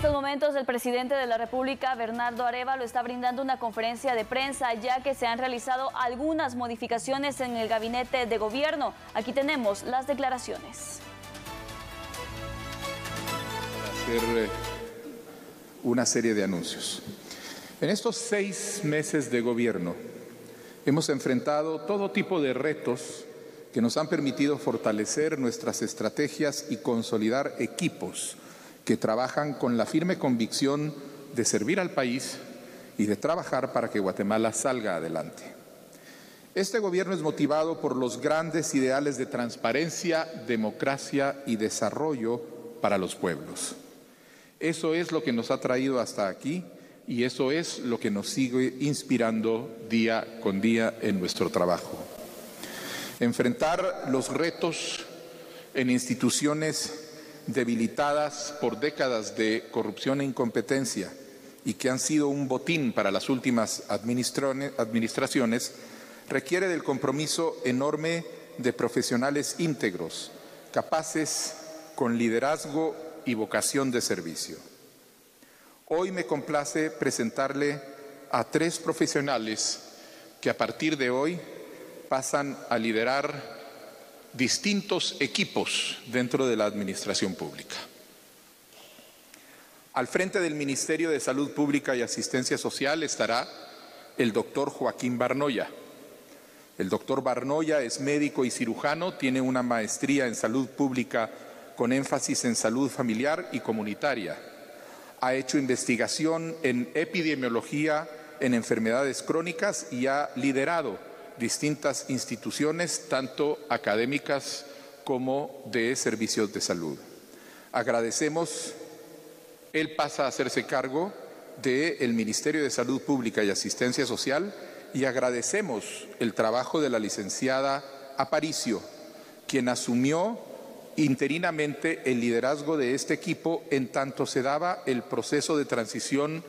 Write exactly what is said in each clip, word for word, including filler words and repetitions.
estos momentos el presidente de la República, Bernardo Arévalo, está brindando una conferencia de prensa ya que se han realizado algunas modificaciones en el gabinete de gobierno. Aquí tenemos las declaraciones. Hacer una serie de anuncios. En estos seis meses de gobierno hemos enfrentado todo tipo de retos que nos han permitido fortalecer nuestras estrategias y consolidar equipos que trabajan con la firme convicción de servir al país y de trabajar para que Guatemala salga adelante. Este gobierno es motivado por los grandes ideales de transparencia, democracia y desarrollo para los pueblos. Eso es lo que nos ha traído hasta aquí y eso es lo que nos sigue inspirando día con día en nuestro trabajo. Enfrentar los retos en instituciones debilitadas por décadas de corrupción e incompetencia y que han sido un botín para las últimas administraciones, requiere del compromiso enorme de profesionales íntegros, capaces, con liderazgo y vocación de servicio. Hoy me complace presentarle a tres profesionales que a partir de hoy pasan a liderar distintos equipos dentro de la administración pública. Al frente del Ministerio de Salud Pública y Asistencia Social estará el doctor Joaquín Barnoya. El doctor Barnoya es médico y cirujano, tiene una maestría en salud pública con énfasis en salud familiar y comunitaria. Ha hecho investigación en epidemiología en enfermedades crónicas y ha liderado distintas instituciones, tanto académicas como de servicios de salud. Agradecemos, él pasa a hacerse cargo del Ministerio de Salud Pública y Asistencia Social y agradecemos el trabajo de la licenciada Aparicio, quien asumió interinamente el liderazgo de este equipo en tanto se daba el proceso de transición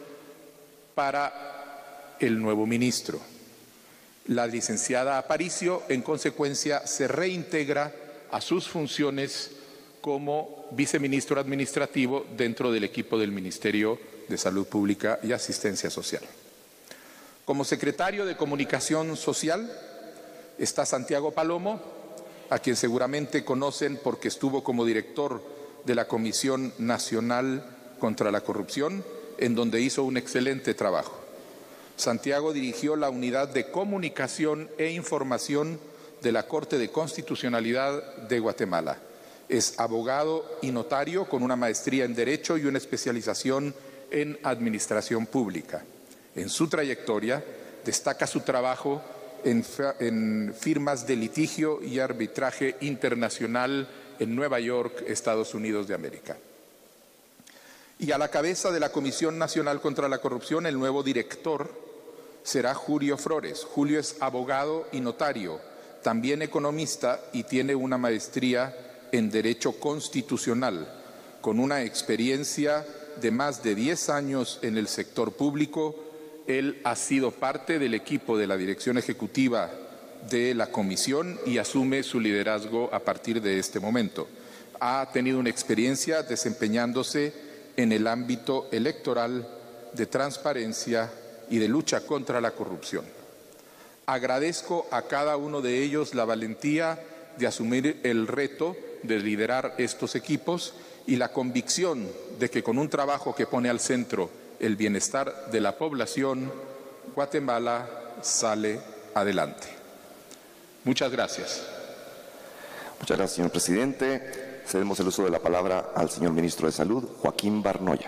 para el nuevo ministro. La licenciada Aparicio, en consecuencia, se reintegra a sus funciones como viceministro administrativo dentro del equipo del Ministerio de Salud Pública y Asistencia Social. Como secretario de Comunicación Social está Santiago Palomo, a quien seguramente conocen porque estuvo como director de la Comisión Nacional contra la Corrupción, en donde hizo un excelente trabajo. Santiago dirigió la Unidad de Comunicación e Información de la Corte de Constitucionalidad de Guatemala. Es abogado y notario con una maestría en Derecho y una especialización en Administración Pública. En su trayectoria destaca su trabajo en, en firmas de litigio y arbitraje internacional en Nueva York, Estados Unidos de América. Y a la cabeza de la Comisión Nacional contra la Corrupción, el nuevo director será Julio Flores. Julio es abogado y notario, también economista y tiene una maestría en Derecho Constitucional, con una experiencia de más de diez años en el sector público. Él ha sido parte del equipo de la dirección ejecutiva de la comisión y asume su liderazgo a partir de este momento. Ha tenido una experiencia desempeñándose en el ámbito electoral, de transparencia y de lucha contra la corrupción. Agradezco a cada uno de ellos la valentía de asumir el reto de liderar estos equipos y la convicción de que con un trabajo que pone al centro el bienestar de la población, Guatemala sale adelante. Muchas gracias. Muchas gracias, señor presidente. Cedemos el uso de la palabra al señor ministro de Salud, Joaquín Barnoya.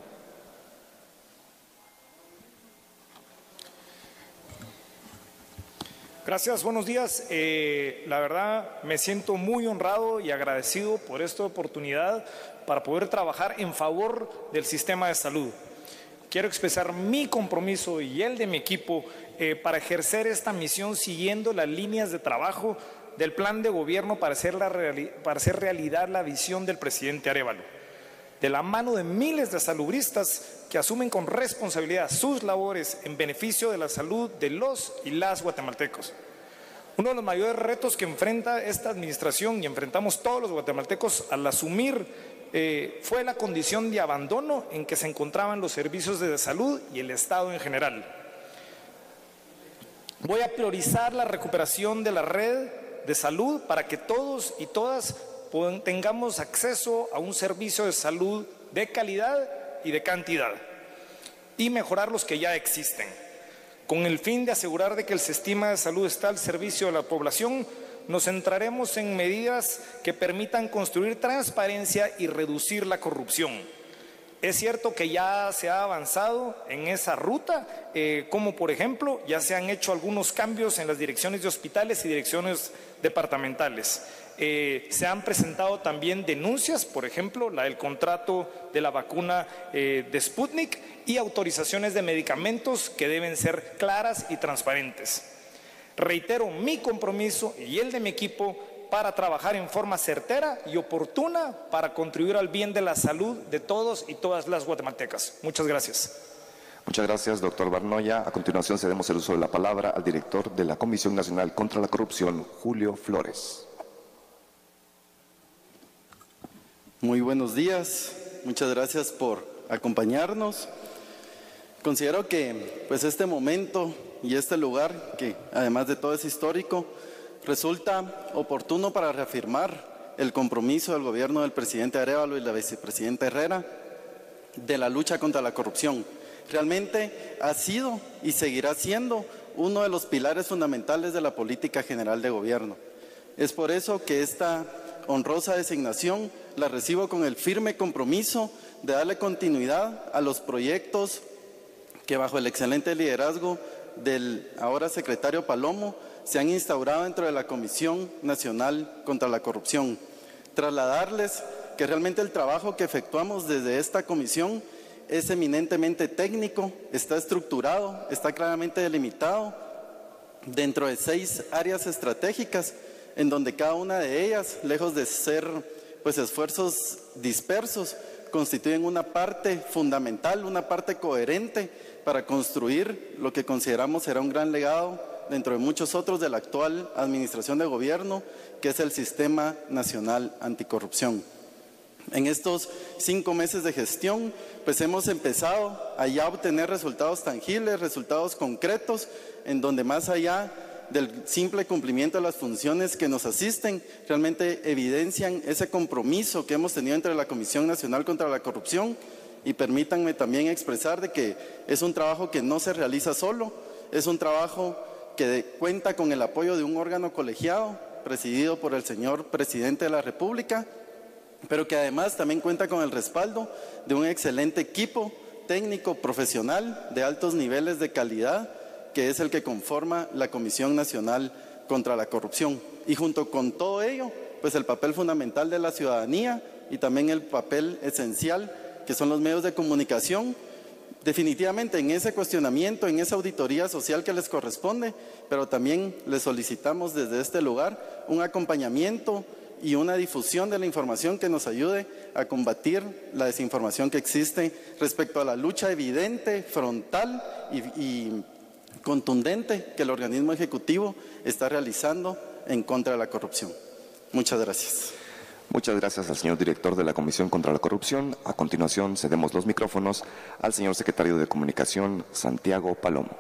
Gracias, buenos días. Eh, la verdad me siento muy honrado y agradecido por esta oportunidad para poder trabajar en favor del sistema de salud. Quiero expresar mi compromiso y el de mi equipo eh, para ejercer esta misión siguiendo las líneas de trabajo del plan de gobierno para hacer, la reali- para hacer realidad la visión del presidente Arévalo, de la mano de miles de salubristas que asumen con responsabilidad sus labores en beneficio de la salud de los y las guatemaltecos. Uno de los mayores retos que enfrenta esta administración y enfrentamos todos los guatemaltecos al asumir eh, fue la condición de abandono en que se encontraban los servicios de salud y el Estado en general. Voy a priorizar la recuperación de la red de salud para que todos y todas tengamos acceso a un servicio de salud de calidad y de cantidad, y mejorar los que ya existen. Con el fin de asegurar de que el sistema de salud está al servicio de la población, nos centraremos en medidas que permitan construir transparencia y reducir la corrupción. Es cierto que ya se ha avanzado en esa ruta, eh, como por ejemplo, ya se han hecho algunos cambios en las direcciones de hospitales y direcciones departamentales. Eh, se han presentado también denuncias, por ejemplo, la del contrato de la vacuna eh, de Sputnik, y autorizaciones de medicamentos que deben ser claras y transparentes. Reitero mi compromiso y el de mi equipo para trabajar en forma certera y oportuna para contribuir al bien de la salud de todos y todas las guatemaltecas. Muchas gracias. Muchas gracias, doctor Barnoya. A continuación cedemos el uso de la palabra al director de la Comisión Nacional contra la Corrupción, Julio Flores. Muy buenos días, muchas gracias por acompañarnos. Considero que pues este momento y este lugar, que además de todo es histórico, resulta oportuno para reafirmar el compromiso del gobierno del presidente Arévalo y la vicepresidenta Herrera de la lucha contra la corrupción. Realmente ha sido y seguirá siendo uno de los pilares fundamentales de la política general de gobierno. Es por eso que esta honrosa designación la recibo con el firme compromiso de darle continuidad a los proyectos que bajo el excelente liderazgo del ahora secretario Palomo se han instaurado dentro de la Comisión Nacional contra la Corrupción. Trasladarles que realmente el trabajo que efectuamos desde esta comisión es eminentemente técnico, está estructurado, está claramente delimitado dentro de seis áreas estratégicas, en donde cada una de ellas, lejos de ser pues esfuerzos dispersos, constituyen una parte fundamental, una parte coherente para construir lo que consideramos será un gran legado dentro de muchos otros de la actual administración de gobierno, que es el Sistema Nacional Anticorrupción. En estos cinco meses de gestión, pues hemos empezado a ya obtener resultados tangibles, resultados concretos, en donde más allá del simple cumplimiento de las funciones que nos asisten, realmente evidencian ese compromiso que hemos tenido entre la Comisión Nacional contra la Corrupción. Y permítanme también expresar de que es un trabajo que no se realiza solo, es un trabajo que cuenta con el apoyo de un órgano colegiado presidido por el señor Presidente de la República, pero que además también cuenta con el respaldo de un excelente equipo técnico profesional de altos niveles de calidad, que es el que conforma la Comisión Nacional contra la Corrupción. Y junto con todo ello, pues el papel fundamental de la ciudadanía y también el papel esencial que son los medios de comunicación, definitivamente en ese cuestionamiento, en esa auditoría social que les corresponde, pero también les solicitamos desde este lugar un acompañamiento y una difusión de la información que nos ayude a combatir la desinformación que existe respecto a la lucha evidente, frontal y, y contundente que el organismo ejecutivo está realizando en contra de la corrupción. Muchas gracias. Muchas gracias al señor director de la Comisión contra la Corrupción. A continuación, cedemos los micrófonos al señor secretario de Comunicación, Santiago Palomo.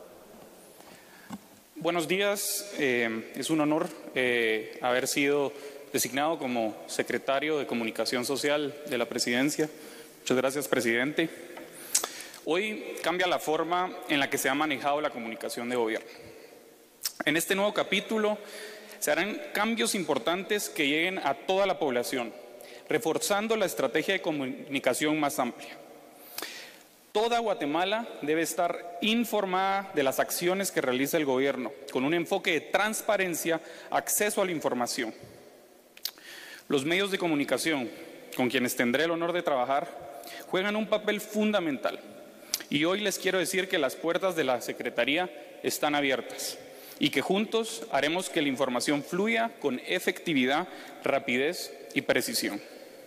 Buenos días. Eh, es un honor eh, haber sido designado como secretario de Comunicación Social de la Presidencia. Muchas gracias, presidente. Hoy cambia la forma en la que se ha manejado la comunicación de gobierno. En este nuevo capítulo se harán cambios importantes que lleguen a toda la población, reforzando la estrategia de comunicación más amplia. Toda Guatemala debe estar informada de las acciones que realiza el gobierno, con un enfoque de transparencia, acceso a la información. Los medios de comunicación, con quienes tendré el honor de trabajar, juegan un papel fundamental. Y hoy les quiero decir que las puertas de la Secretaría están abiertas y que juntos haremos que la información fluya con efectividad, rapidez y precisión.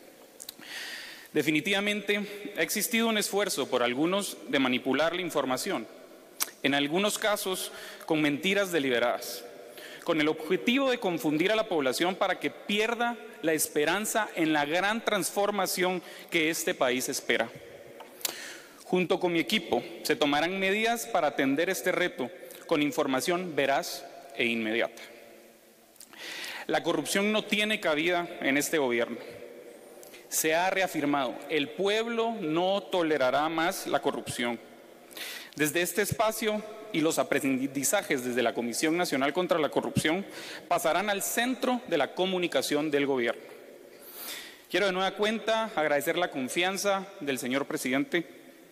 Definitivamente ha existido un esfuerzo por algunos de manipular la información, en algunos casos con mentiras deliberadas, con el objetivo de confundir a la población para que pierda la esperanza en la gran transformación que este país espera. Junto con mi equipo, se tomarán medidas para atender este reto con información veraz e inmediata. La corrupción no tiene cabida en este gobierno. Se ha reafirmado, el pueblo no tolerará más la corrupción. Desde este espacio y los aprendizajes desde la Comisión Nacional contra la Corrupción pasarán al centro de la comunicación del gobierno. Quiero de nueva cuenta agradecer la confianza del señor presidente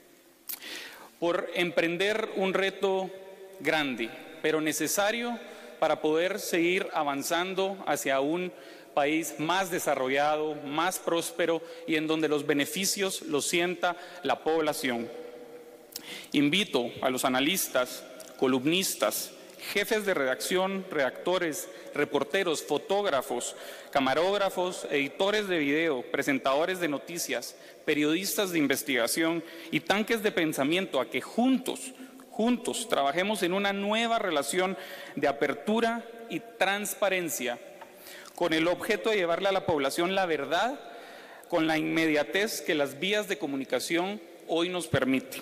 por emprender un reto grande, pero necesario para poder seguir avanzando hacia un país más desarrollado, más próspero y en donde los beneficios los sienta la población. Invito a los analistas, columnistas, jefes de redacción, redactores, reporteros, fotógrafos, camarógrafos, editores de video, presentadores de noticias, periodistas de investigación y tanques de pensamiento a que juntos, juntos trabajemos en una nueva relación de apertura y transparencia con el objeto de llevarle a la población la verdad con la inmediatez que las vías de comunicación hoy nos permiten.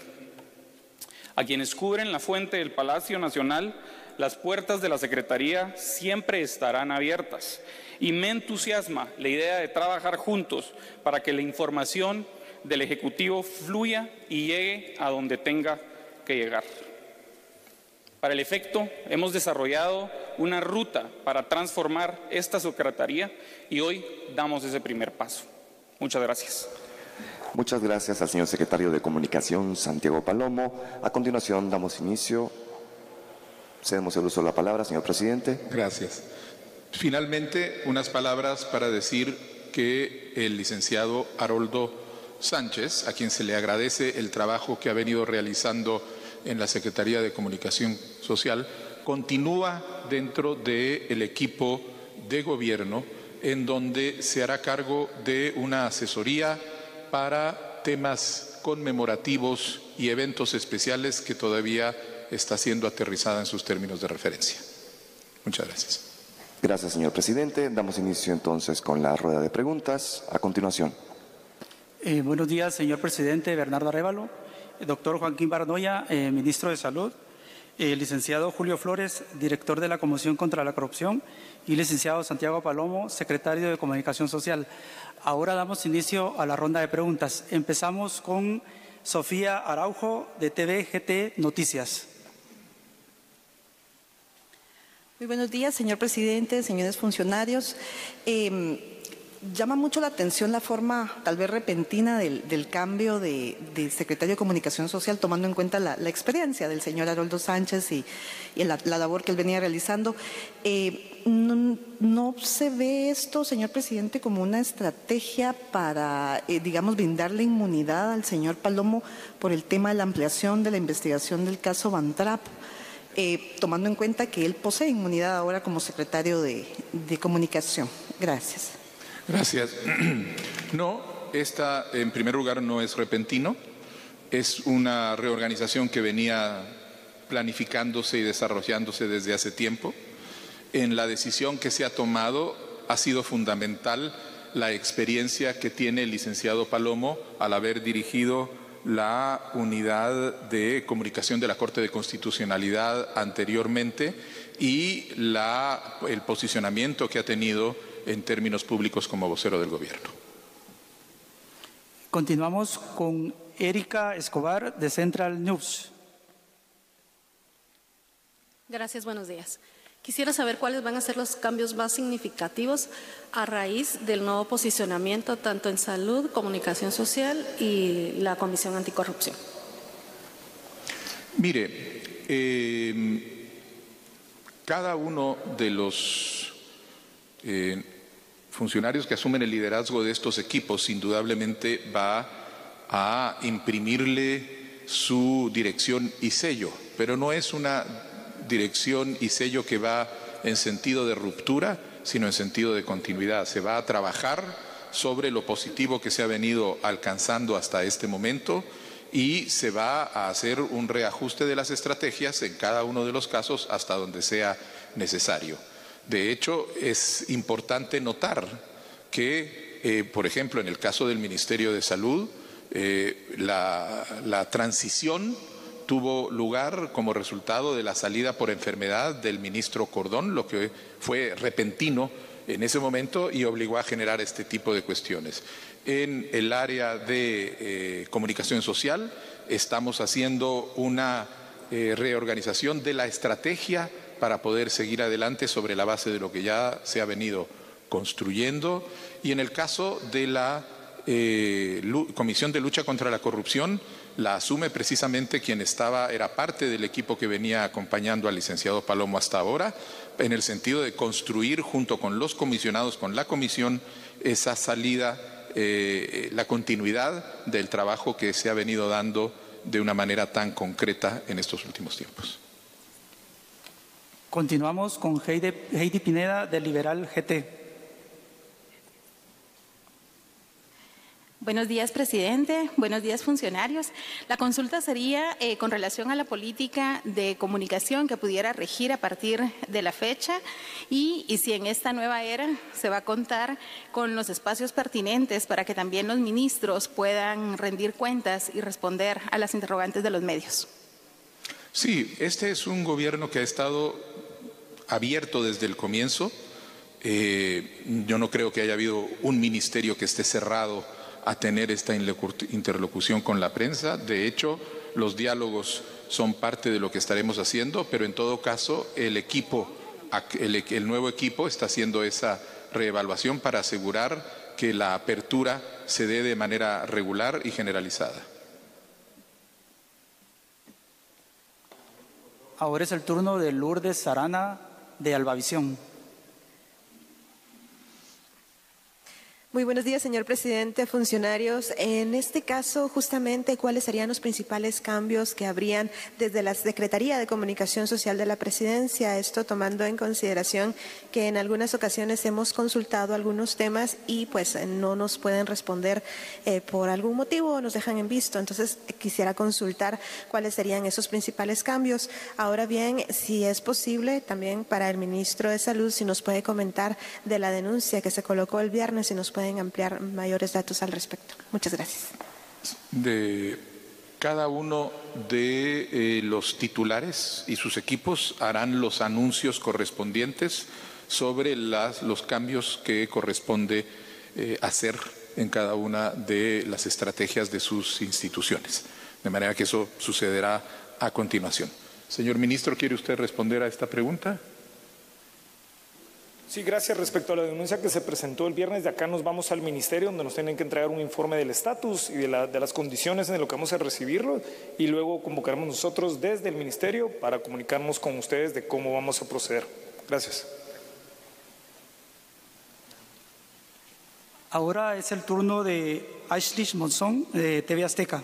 A quienes cubren la fuente del Palacio Nacional, las puertas de la Secretaría siempre estarán abiertas. Y me entusiasma la idea de trabajar juntos para que la información del Ejecutivo fluya y llegue a donde tenga que llegar. Para el efecto, hemos desarrollado una ruta para transformar esta Secretaría y hoy damos ese primer paso. Muchas gracias. Muchas gracias al señor secretario de Comunicación, Santiago Palomo. A continuación, damos inicio. Cedemos el uso de la palabra, señor presidente. Gracias. Finalmente, unas palabras para decir que el licenciado Haroldo Sánchez, a quien se le agradece el trabajo que ha venido realizando en la Secretaría de Comunicación Social, continúa dentro del equipo de gobierno en donde se hará cargo de una asesoría para temas conmemorativos y eventos especiales que todavía está siendo aterrizada en sus términos de referencia. Muchas gracias. Gracias, señor presidente. Damos inicio entonces con la rueda de preguntas. A continuación. Eh, buenos días, señor presidente Bernardo Arévalo, eh, doctor Joaquín Bardoya, eh, ministro de Salud, eh, licenciado Julio Flores, director de la Comisión contra la Corrupción, y licenciado Santiago Palomo, secretario de Comunicación Social. Ahora damos inicio a la ronda de preguntas. Empezamos con Sofía Araujo, de T V G T Noticias. Muy buenos días, señor presidente, señores funcionarios. Eh, llama mucho la atención la forma tal vez repentina del, del cambio de, de secretario de Comunicación Social, tomando en cuenta la, la experiencia del señor Haroldo Sánchez y, y la, la labor que él venía realizando. Eh, no, ¿No se ve esto, señor presidente, como una estrategia para, eh, digamos, brindarle inmunidad al señor Palomo por el tema de la ampliación de la investigación del caso Van Trapp? Eh, tomando en cuenta que él posee inmunidad ahora como secretario de, de Comunicación. Gracias. Gracias. No, esta en primer lugar no es repentino, es una reorganización que venía planificándose y desarrollándose desde hace tiempo. En la decisión que se ha tomado ha sido fundamental la experiencia que tiene el licenciado Palomo al haber dirigido la unidad de comunicación de la Corte de Constitucionalidad anteriormente y la, el posicionamiento que ha tenido en términos públicos como vocero del gobierno. Continuamos con Erika Escobar, de Central News. Gracias, buenos días. Quisiera saber cuáles van a ser los cambios más significativos a raíz del nuevo posicionamiento tanto en salud, comunicación social y la Comisión Anticorrupción. Mire, eh, cada uno de los eh, funcionarios que asumen el liderazgo de estos equipos indudablemente va a imprimirle su dirección y sello, pero no es una dirección y sello que va en sentido de ruptura, sino en sentido de continuidad. Se va a trabajar sobre lo positivo que se ha venido alcanzando hasta este momento y se va a hacer un reajuste de las estrategias en cada uno de los casos hasta donde sea necesario. De hecho, es importante notar que, eh, por ejemplo, en el caso del Ministerio de Salud, eh, la, la transición tuvo lugar como resultado de la salida por enfermedad del ministro Cordón, lo que fue repentino en ese momento y obligó a generar este tipo de cuestiones. En el área de eh, comunicación social estamos haciendo una eh, reorganización de la estrategia para poder seguir adelante sobre la base de lo que ya se ha venido construyendo. Y en el caso de la eh, Comisión de Lucha contra la Corrupción, la asume precisamente quien estaba, era parte del equipo que venía acompañando al licenciado Palomo hasta ahora, en el sentido de construir junto con los comisionados, con la comisión, esa salida, eh, la continuidad del trabajo que se ha venido dando de una manera tan concreta en estos últimos tiempos. Continuamos con Heidi, Heidi Pineda, del Liberal G T. Buenos días, presidente. Buenos días, funcionarios. La consulta sería eh, con relación a la política de comunicación que pudiera regir a partir de la fecha y, y si en esta nueva era se va a contar con los espacios pertinentes para que también los ministros puedan rendir cuentas y responder a las interrogantes de los medios. Sí, este es un gobierno que ha estado abierto desde el comienzo. Eh, yo no creo que haya habido un ministerio que esté cerrado a tener esta interlocución con la prensa. De hecho, los diálogos son parte de lo que estaremos haciendo, pero en todo caso el equipo, el, el nuevo equipo está haciendo esa reevaluación para asegurar que la apertura se dé de manera regular y generalizada. Ahora es el turno de Lourdes Sarana, de Albavisión. Muy buenos días, señor presidente, funcionarios. En este caso, justamente, ¿cuáles serían los principales cambios que habrían desde la Secretaría de Comunicación Social de la Presidencia? Esto tomando en consideración que en algunas ocasiones hemos consultado algunos temas y pues no nos pueden responder eh, por algún motivo o nos dejan en visto. Entonces, quisiera consultar cuáles serían esos principales cambios. Ahora bien, si es posible, también para el ministro de Salud, si nos puede comentar de la denuncia que se colocó el viernes, si nos puede ampliar mayores datos al respecto. Muchas gracias. De cada uno de eh, los titulares y sus equipos harán los anuncios correspondientes sobre las, los cambios que corresponde eh, hacer en cada una de las estrategias de sus instituciones. De manera que eso sucederá a continuación. Señor ministro, ¿quiere usted responder a esta pregunta? Sí, gracias. Respecto a la denuncia que se presentó el viernes, de acá nos vamos al ministerio donde nos tienen que entregar un informe del estatus y de, la, de las condiciones en lo que vamos a recibirlo y luego convocaremos nosotros desde el ministerio para comunicarnos con ustedes de cómo vamos a proceder. Gracias. Ahora es el turno de Ashley Monzón, de T V Azteca.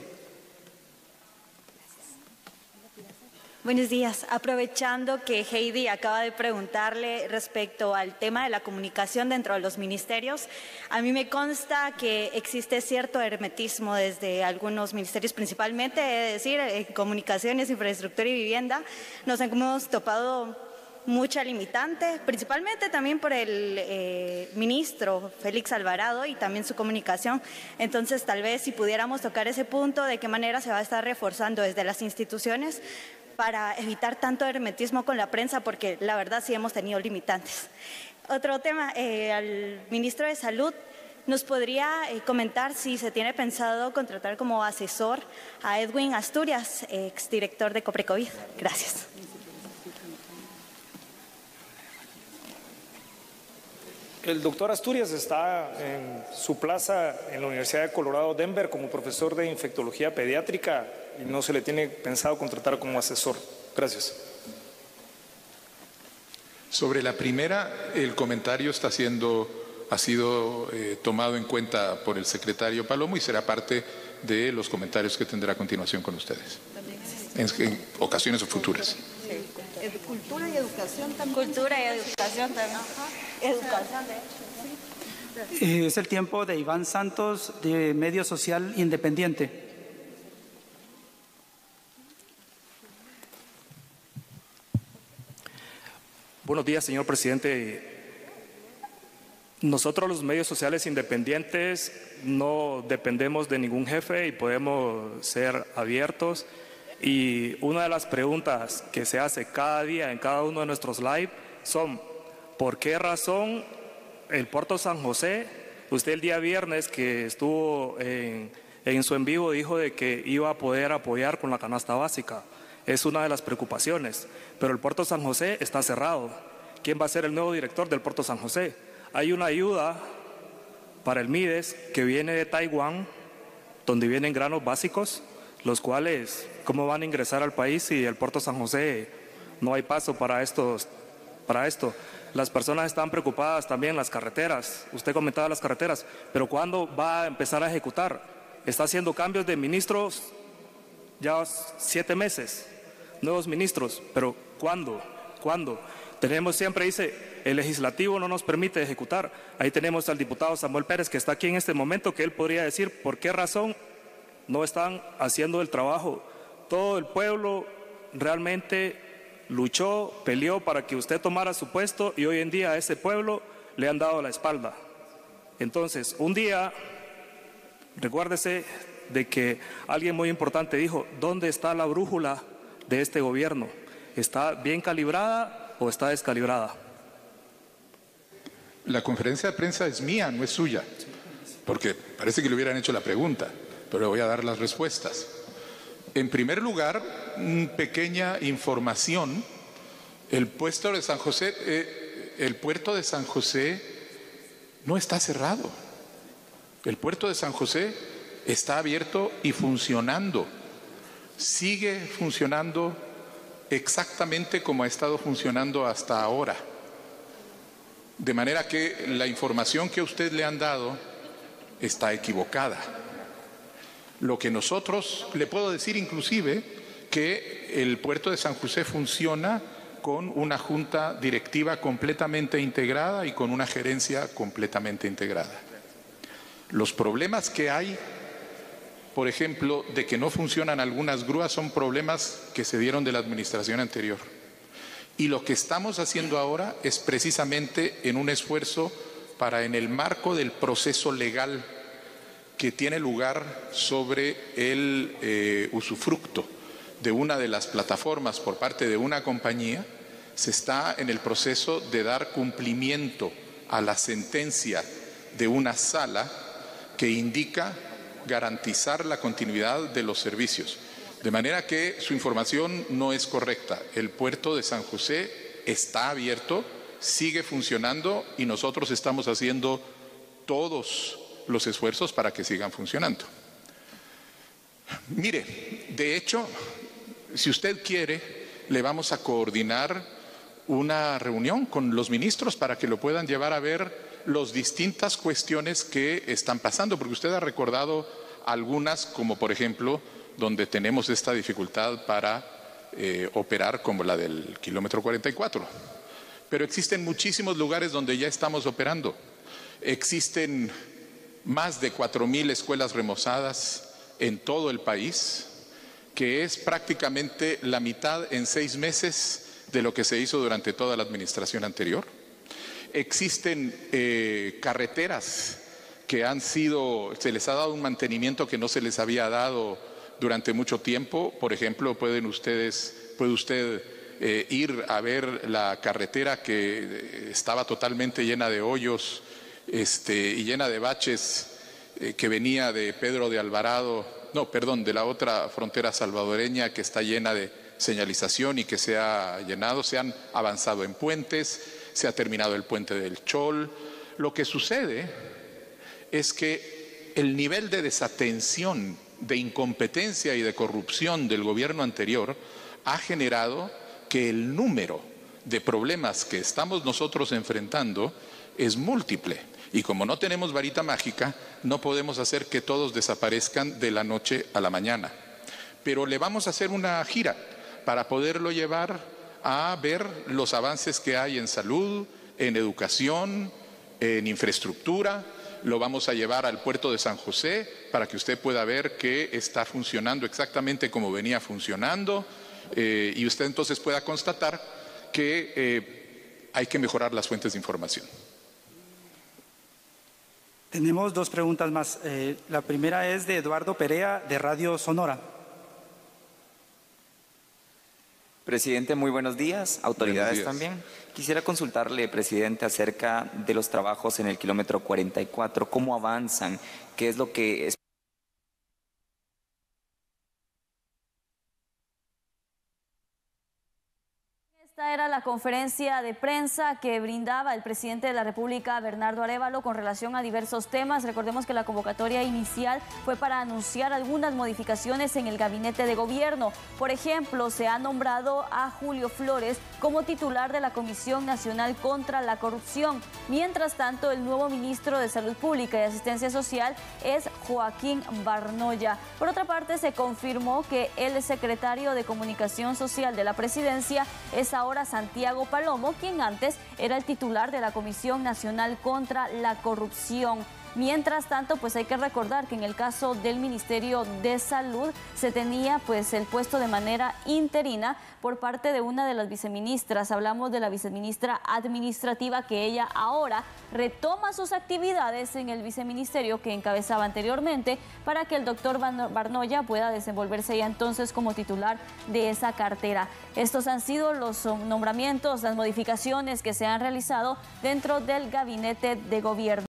Buenos días. Aprovechando que Heidi acaba de preguntarle respecto al tema de la comunicación dentro de los ministerios, a mí me consta que existe cierto hermetismo desde algunos ministerios, principalmente, es decir, eh, comunicaciones, infraestructura y vivienda. Nos hemos topado mucha limitante, principalmente también por el eh, ministro Félix Alvarado y también su comunicación. Entonces, tal vez si pudiéramos tocar ese punto, de qué manera se va a estar reforzando desde las instituciones para evitar tanto hermetismo con la prensa, porque la verdad sí hemos tenido limitantes. Otro tema, eh, al ministro de Salud, ¿nos podría eh, comentar si se tiene pensado contratar como asesor a Edwin Asturias, exdirector de Coprecovid? Gracias. El doctor Asturias está en su plaza en la Universidad de Colorado Denver como profesor de infectología pediátrica y no se le tiene pensado contratar como asesor. Gracias. Sobre la primera, el comentario está siendo, ha sido eh, tomado en cuenta por el secretario Palomo y será parte de los comentarios que tendrá a continuación con ustedes, en, en ocasiones futuras. Cultura y educación también. Cultura y educación también. Ajá. Educación, de hecho. Sí. Es el tiempo de Iván Santos, de Medio Social Independiente. buenos días, señor presidente. Nosotros los medios sociales independientes no dependemos de ningún jefe y podemos ser abiertos. Y una de las preguntas que se hace cada día en cada uno de nuestros live son: ¿por qué razón el Puerto San José? Usted el día viernes que estuvo en, en su en vivo dijo de que iba a poder apoyar con la canasta básica. Es una de las preocupaciones. Pero el Puerto San José está cerrado. ¿Quién va a ser el nuevo director del Puerto San José? Hay una ayuda para el MIDES que viene de Taiwán, donde vienen granos básicos, los cuales, ¿cómo van a ingresar al país si el Puerto San José no hay paso para, estos, para esto? Las personas están preocupadas también, las carreteras. Usted comentaba las carreteras, pero ¿cuándo va a empezar a ejecutar? Está haciendo cambios de ministros ya siete meses, nuevos ministros, pero ¿cuándo? ¿Cuándo? Tenemos siempre, dice, el legislativo no nos permite ejecutar. Ahí tenemos al diputado Samuel Pérez, que está aquí en este momento, que él podría decir por qué razón no están haciendo el trabajo. Todo el pueblo realmente luchó, peleó para que usted tomara su puesto y hoy en día a ese pueblo le han dado la espalda. Entonces, un día, recuérdese de que alguien muy importante dijo: ¿dónde está la brújula de este gobierno? ¿Está bien calibrada o está descalibrada? La conferencia de prensa es mía, no es suya, porque parece que le hubieran hecho la pregunta, pero le voy a dar las respuestas. En primer lugar, una pequeña información: el puerto de San José, eh, el puerto de San José no está cerrado. El puerto de San José está abierto y funcionando. Sigue funcionando exactamente como ha estado funcionando hasta ahora. De manera que la información que a usted le han dado está equivocada. Lo que nosotros, le puedo decir inclusive que el puerto de San José funciona con una junta directiva completamente integrada y con una gerencia completamente integrada. Los problemas que hay, por ejemplo, de que no funcionan algunas grúas, son problemas que se dieron de la administración anterior. Y lo que estamos haciendo ahora es precisamente en un esfuerzo para, en el marco del proceso legal que tiene lugar sobre el eh, usufructo de una de las plataformas por parte de una compañía, se está en el proceso de dar cumplimiento a la sentencia de una sala que indica garantizar la continuidad de los servicios. De manera que su información no es correcta. El puerto de San José está abierto, sigue funcionando y nosotros estamos haciendo todos los esfuerzos para que sigan funcionando. Mire, de hecho, si usted quiere, le vamos a coordinar una reunión con los ministros para que lo puedan llevar a ver las distintas cuestiones que están pasando, porque usted ha recordado algunas, como por ejemplo, donde tenemos esta dificultad para eh, operar, como la del kilómetro cuarenta y cuatro. Pero existen muchísimos lugares donde ya estamos operando. Existen más de cuatro mil escuelas remozadas en todo el país, que es prácticamente la mitad en seis meses de lo que se hizo durante toda la administración anterior. Existen eh, carreteras que han sido, se les ha dado un mantenimiento que no se les había dado durante mucho tiempo. Por ejemplo, pueden ustedes, puede usted eh, ir a ver la carretera que estaba totalmente llena de hoyos este, y llena de baches, eh, que venía de Pedro de Alvarado, no, perdón, de la otra frontera salvadoreña, que está llena de señalización y que se ha llenado. Se han avanzado en puentes, se ha terminado el puente del Chol. Lo que sucede es que el nivel de desatención, de incompetencia y de corrupción del gobierno anterior ha generado que el número de problemas que estamos nosotros enfrentando es múltiple. Y como no tenemos varita mágica, no podemos hacer que todos desaparezcan de la noche a la mañana. Pero le vamos a hacer una gira para poderlo llevar a ver los avances que hay en salud, en educación, en infraestructura. Lo vamos a llevar al puerto de San José para que usted pueda ver que está funcionando exactamente como venía funcionando, eh, y usted entonces pueda constatar que eh, hay que mejorar las fuentes de información. Tenemos dos preguntas más. Eh, la primera es de Eduardo Perea, de Radio Sonora. Presidente, muy buenos días. Autoridades Buenos días. también. Quisiera consultarle, presidente, acerca de los trabajos en el kilómetro cuarenta y cuatro. ¿Cómo avanzan? ¿Qué es lo que es? Esta era la conferencia de prensa que brindaba el presidente de la República, Bernardo Arévalo, con relación a diversos temas. Recordemos que la convocatoria inicial fue para anunciar algunas modificaciones en el gabinete de gobierno. Por ejemplo, se ha nombrado a Julio Flores como titular de la Comisión Nacional contra la Corrupción. Mientras tanto, el nuevo ministro de Salud Pública y Asistencia Social es Joaquín Barnoya. Por otra parte, se confirmó que el secretario de Comunicación Social de la Presidencia es ahora Santiago Palomo, quien antes era el titular de la Comisión Nacional contra la Corrupción. Mientras tanto, pues hay que recordar que en el caso del Ministerio de Salud se tenía pues el puesto de manera interina por parte de una de las viceministras. Hablamos de la viceministra administrativa, que ella ahora retoma sus actividades en el viceministerio que encabezaba anteriormente, para que el doctor Barnoya pueda desenvolverse ya entonces como titular de esa cartera. Estos han sido los nombramientos, las modificaciones que se han realizado dentro del gabinete de gobierno.